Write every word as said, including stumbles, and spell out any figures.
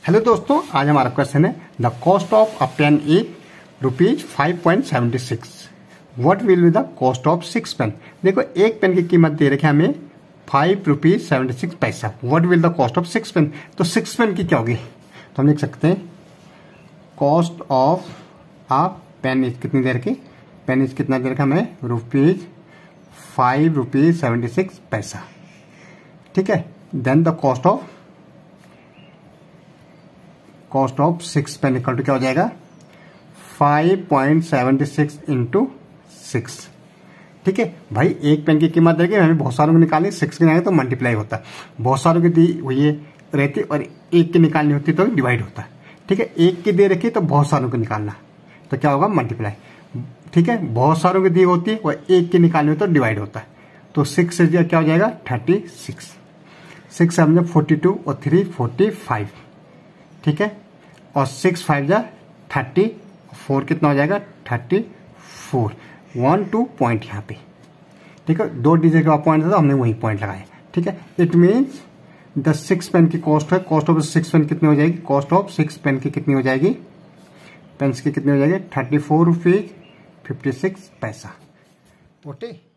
Hello दोस्तों, आज हमारा क्वेश्चन है the cost of a pen is rupees five point seventy six. What will be the cost of six pen. देखो, एक pen की कीमत दे रखी है हमें फाइव रुपीज सेवेंटी सिक्स पैसा। What will the cost of six pen. तो सिक्स पेन की क्या होगी, तो हम लिख सकते हैं cost of a pen is कितनी देर की, पेन इज कितना दे रखा हमें rupees five rupees seventy six पैसा। ठीक है, then the cost of cost of six pen equal to क्या हो जाएगा five point seventy six into six. ठीक है भाई, एक पेन की कीमत देगी, हमें बहुत सारों को निकालनी, सिक्स की निकालेंगे तो मल्टीप्लाई होता है, बहुत सारों की दी हुई है रहती और एक की निकालनी होती तो डिवाइड होता है। ठीक है, एक की दे रखी तो बहुत सारों को निकालना, तो क्या होगा मल्टीप्लाई। ठीक है, बहुत सारों की दी होती है और एक की निकालनी होती तो डिवाइड होता है। तो सिक्स से क्या हो जाएगा थर्टी सिक्स, सिक्स समझे फोर्टी टू और थ्री फोर्टी फाइव। ठीक है, और सिक्स फाइव जा थर्टी, फोर कितना हो जाएगा thirty four, one two point यहाँ पे। ठीक है, दो डिजिट का पॉइंट था तो हमने वही पॉइंट लगाया। ठीक है, it means the six pen की कॉस्ट है, कॉस्ट ऑफ सिक्स पेन कितनी हो जाएगी, कॉस्ट ऑफ सिक्स पेन की कितनी हो जाएगी, पेन्स की कितनी हो जाएगी thirty four rupees fifty six पैसा। ओके।